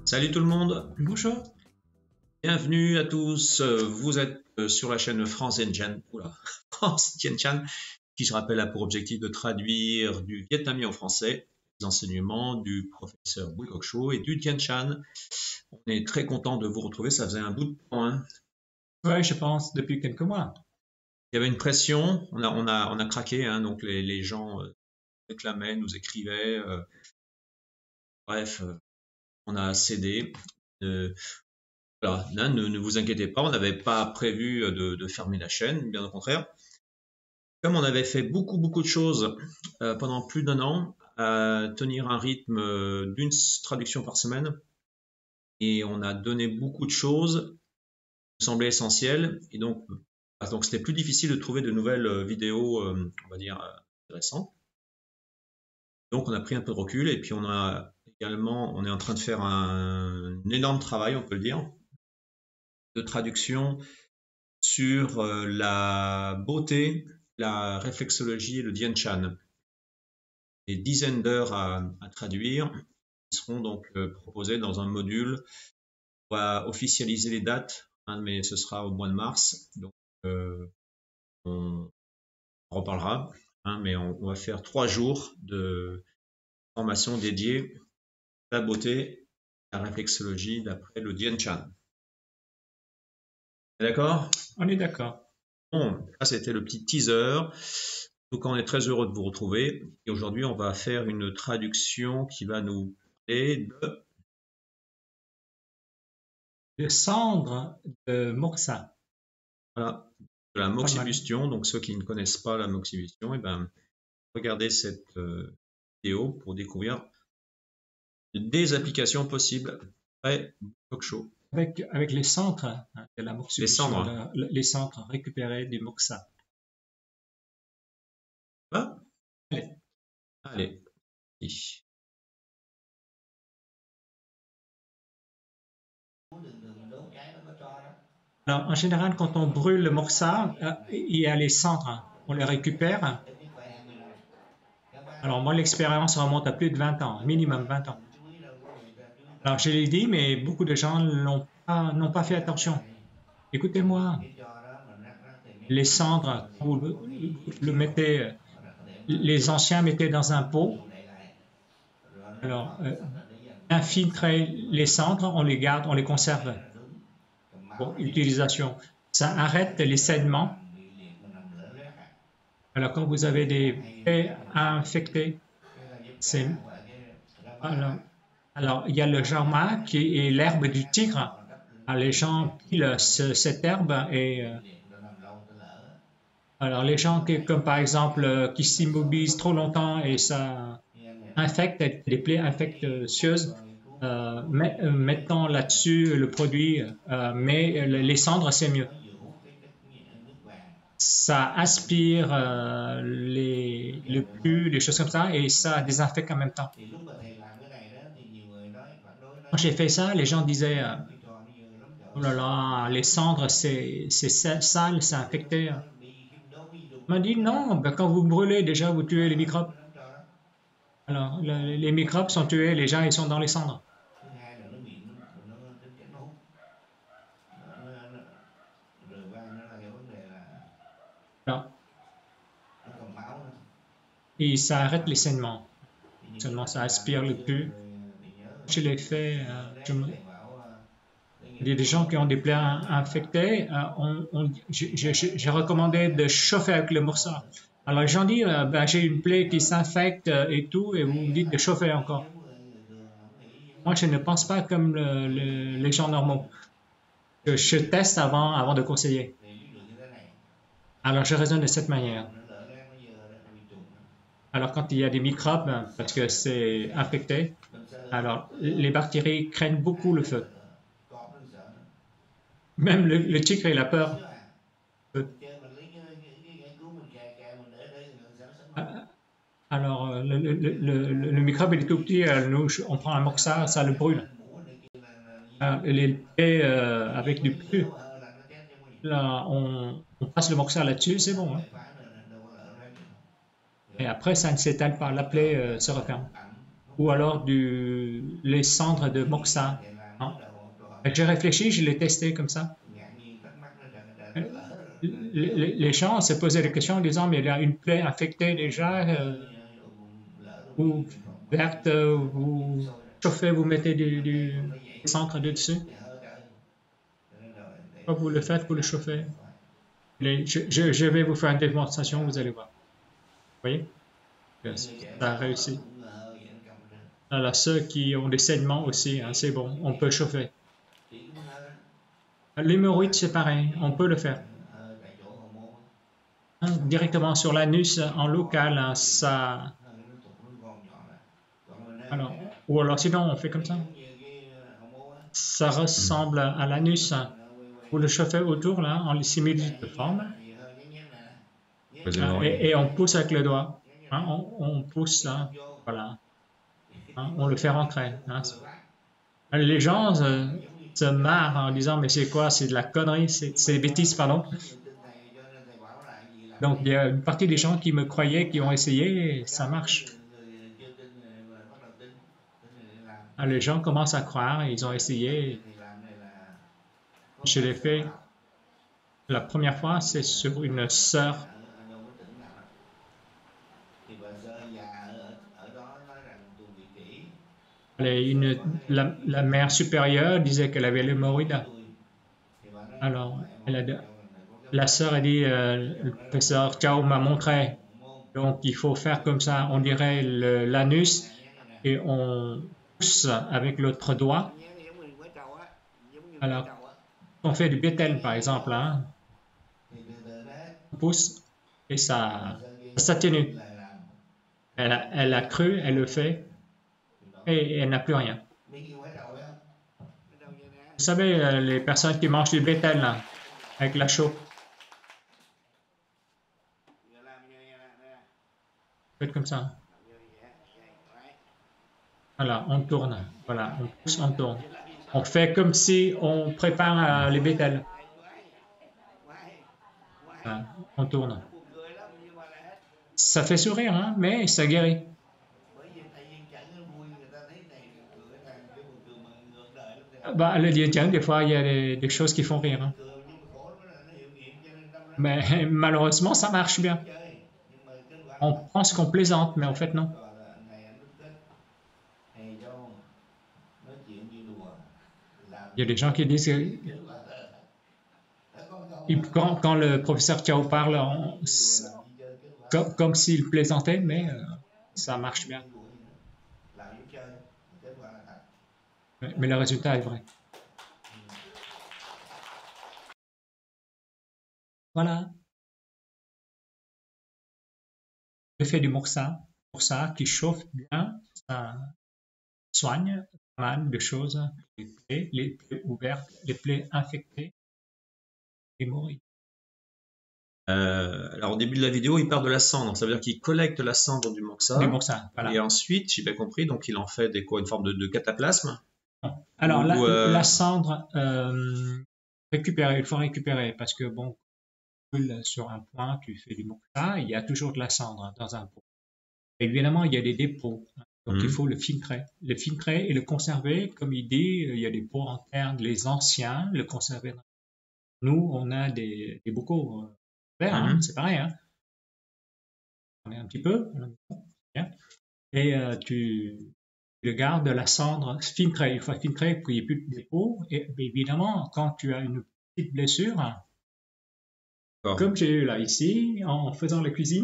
Salut tout le monde, Bonjour. bienvenue à tous. Vous êtes sur la chaîne France Tian, France Tian, qui je rappelle a pour objectif de traduire du vietnamien au français les enseignements du professeur Bui Gok Cho et du Tien Chan. On est très content de vous retrouver, ça faisait un bout de temps, hein. Oui, je pense depuis quelques mois. Il y avait une pression, on a craqué, hein, donc les gens réclamaient, nous écrivaient, bref, on a cédé. Voilà, ne vous inquiétez pas, on n'avait pas prévu de fermer la chaîne, bien au contraire. Comme on avait fait beaucoup de choses pendant plus d'1 an, à tenir un rythme d'une traduction par semaine, et on a donné beaucoup de choses qui semblaient essentielles, et donc c'était plus difficile de trouver de nouvelles vidéos, on va dire, intéressantes. Donc on a pris un peu de recul, et puis on est en train de faire un énorme travail, on peut le dire, de traduction sur la beauté, la réflexologie et le Dien Chan. Des dizaines d'heures à traduire, qui seront donc proposées dans un module. On va officialiser les dates, hein, mais ce sera au mois de mars, donc on en reparlera, hein, mais on va faire 3 jours de formation dédiée à la beauté, à la réflexologie d'après le Dien Chan. D'accord? On est d'accord. Bon, ça c'était le petit teaser. Donc on est très heureux de vous retrouver. Et aujourd'hui, on va faire une traduction qui va nous parler de Le cendre de Moxa. voilà, de la moxibustion. Donc ceux qui ne connaissent pas la moxibustion, eh ben, regardez cette vidéo pour découvrir des applications possibles après talk show. Avec les centres de la moxibustion, Les cendres. les centres récupérés du Moxa. Ah, Allez. allez. Alors, en général, quand on brûle le Moxa, il y a les cendres. On les récupère. Alors, moi, l'expérience remonte à plus de 20 ans, minimum 20 ans. Alors, je l'ai dit, mais beaucoup de gens n'ont pas fait attention. Écoutez-moi, les cendres, vous le mettez, les anciens mettaient dans un pot. Alors, infiltrer les cendres, on les garde, on les conserve pour utilisation. Ça arrête les saignements. Alors, quand vous avez des plaies infectées, alors, il y a le jarma qui est l'herbe du tigre. Alors, les gens pilent cette herbe et alors les gens comme par exemple qui s'immobilisent trop longtemps et ça infecte, les plaies infectieuses, mettons là-dessus le produit, mais les cendres c'est mieux. Ça aspire le pus, les choses comme ça, et ça désinfecte en même temps. Quand j'ai fait ça, les gens disaient oh là là, les cendres c'est sale, c'est infecté. On m'a dit non, ben, quand vous brûlez déjà vous tuez les microbes. Alors les microbes sont tués, les gens ils sont dans les cendres. Alors, et ça arrête les saignements. Seulement ça aspire le pus. Je l'ai fait. Il y a des gens qui ont des plaies infectées. J'ai recommandé de chauffer avec le morceau. Alors les gens disent ben, j'ai une plaie qui s'infecte et tout, et vous me dites de chauffer encore. Moi, je ne pense pas comme les gens normaux. Je teste avant de conseiller. Alors je raisonne de cette manière. Alors quand il y a des microbes, parce que c'est infecté, alors les bactéries craignent beaucoup le feu. Même le tigre, il a peur. Alors le microbe, il est tout petit, nous, on prend un moxa, ça le brûle. Les plaies avec du pu, là, on passe le moxa là-dessus, c'est bon. Hein. Et après, ça ne s'étale pas, la plaie se referme. Ou alors les cendres de moxa. Non. J'ai réfléchi, je l'ai testé comme ça. Les gens se posaient des questions en disant, mais il y a une plaie infectée déjà, ou verte, vous chauffez, vous mettez du centre dessus. Quand vous le faites, vous le chauffez. Je vais vous faire une démonstration, vous allez voir. Vous voyez? Ça a réussi. Alors, ceux qui ont des saignements aussi, hein, c'est bon, on peut le chauffer. L'hémorroïde, c'est pareil, on peut le faire. Hein, directement sur l'anus en local, hein, ça. Alors, ou alors sinon, on fait comme ça. Ça ressemble à l'anus. Vous le chauffez autour, là, en similitude de forme. Et on pousse avec le doigt. Hein, on pousse, hein, voilà. Hein, on le fait rentrer. Hein. Les gens se marrent en disant, mais c'est quoi? C'est de la connerie, c'est des bêtises, pardon. Donc, il y a une partie des gens qui me croyaient, qui ont essayé, et ça marche. Les gens commencent à croire, ils ont essayé. Je l'ai fait. La première fois, c'est sur une sœur. La mère supérieure disait qu'elle avait l'hémorroïde. Alors, la sœur a dit, le professeur Chao m'a montré. Donc, il faut faire comme ça, on dirait l'anus, et on pousse avec l'autre doigt. Alors, on fait du bétel, par exemple, hein, on pousse et ça s'atténue. Elle a cru, elle le fait, et elle n'a plus rien. Vous savez, les personnes qui mangent du bétel, là, avec la chaux. Faites comme ça. Voilà, on tourne. Voilà, on pousse, on tourne. On fait comme si on prépare les bétels. Voilà, on tourne. Ça fait sourire, hein, mais ça guérit. Bah, le Lietian, des fois, il y a des choses qui font rire. Hein. Mais malheureusement, ça marche bien. On pense qu'on plaisante, mais en fait, non. Il y a des gens qui disent quand le professeur Chao parle, comme s'il plaisantait, mais ça marche bien. Mais le résultat est vrai. Voilà. L'effet du moxa qui chauffe bien, ça soigne pas mal de choses, les plaies ouvertes, les plaies infectées, l'hémorroïde. Alors au début de la vidéo, il parle de la cendre, ça veut dire qu'il collecte la cendre du moxa. Voilà. Et ensuite, j'ai bien compris, donc il en fait une forme de cataplasme. Alors la cendre récupérée, il faut récupérer parce que bon, sur un point, tu fais du moxa, il y a toujours de la cendre dans un pot. Évidemment, il y a des dépôts, donc il faut le filtrer et le conserver. Comme il dit, il y a des pots internes, les anciens, le conserver. Nous, on a des bocaux verts, hein, c'est pareil. Hein. On est un petit peu, et tu le gardes la cendre filtrée. Il faut filtrer pour qu'il n'y ait plus de dépôts. Et évidemment, quand tu as une petite blessure, comme j'ai eu là ici, en faisant la cuisine,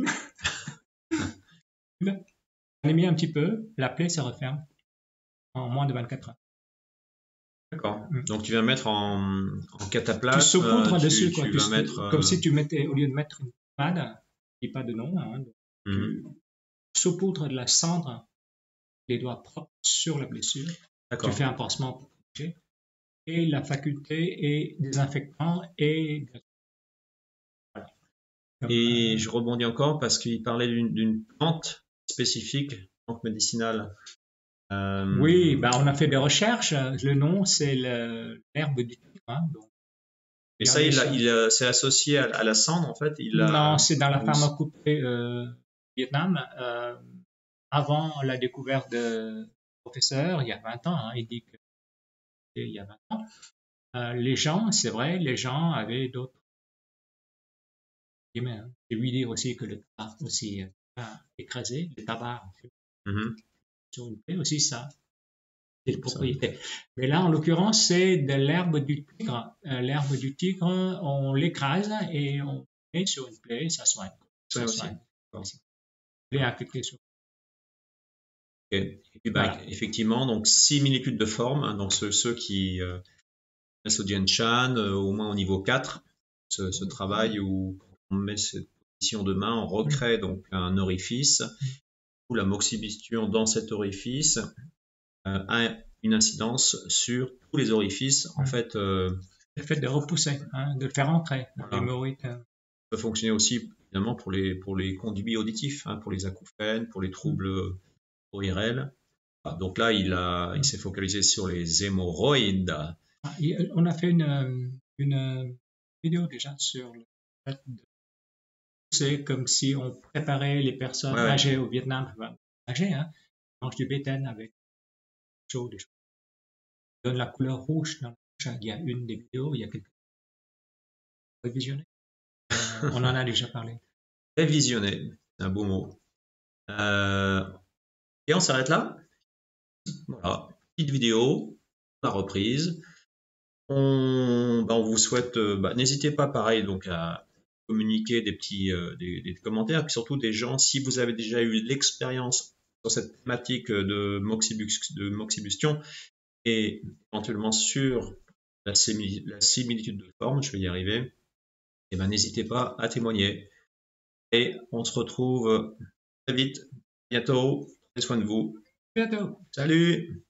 on mis un petit peu, la plaie se referme en moins de 24 heures. D'accord. Donc tu vas mettre en cataplasme. Tu saupoudres dessus, quoi. Comme si tu mettais, au lieu de mettre une pommade, qui n'est pas de nom, hein, tu saupoudres de la cendre, les doigts propres sur la blessure. Tu fais un pansement pour protéger. Et la faculté est désinfectant et voilà. Et je rebondis encore parce qu'il parlait d'une plante spécifique, plante médicinale. Oui, bah on a fait des recherches. Le nom, c'est l'herbe du tigre. Hein, donc. Et ça, c'est associé à la cendre, en fait. Non, c'est dans la pharmacopée Vietnam. Avant la découverte du professeur, il y a 20 ans, hein, il dit que il y a 20 ans, les gens, c'est vrai, les gens avaient d'autres. Hein. J'ai ouï dire aussi que le tabac aussi écrasé, le tabac sur une plaie aussi, ça, c'est une propriété. Mais là, en l'occurrence, c'est de l'herbe du tigre. L'herbe du tigre, on l'écrase et on met sur une plaie, ça soigne. Ça soigne. Plaie affectée sur. Et puis, voilà. Effectivement, donc similitude de forme, hein, donc ceux qui au Jianshan, au moins au niveau 4, ce travail où on met cette position de main, on recrée donc un orifice, où la moxibustion dans cet orifice a une incidence sur tous les orifices. En fait, le fait de repousser, hein, de le faire entrer. L'hémorroïde peut fonctionner aussi évidemment pour les conduits auditifs, hein, pour les acouphènes, pour les troubles ORL. Donc là, il s'est focalisé sur les hémorroïdes. On a fait une vidéo déjà sur le fait de pousser comme si on préparait les personnes âgées au Vietnam, âgées, hein, mangent du bétaine avec chaud, des choses. Ça donne la couleur rouge dans le bouche. Il y a une des vidéos, il y a quelques révisionner. On en a déjà parlé. Révisionner, c'est un beau mot. Et on s'arrête là. Voilà, petite vidéo, la reprise. On vous souhaite, n'hésitez pas pareil donc à communiquer des petits des commentaires, puis surtout des gens, si vous avez déjà eu l'expérience sur cette thématique de moxibustion et éventuellement sur la similitude de forme, je vais y arriver, et n'hésitez pas à témoigner. Et on se retrouve très vite, bientôt, prenez soin de vous. Bientôt. Salut!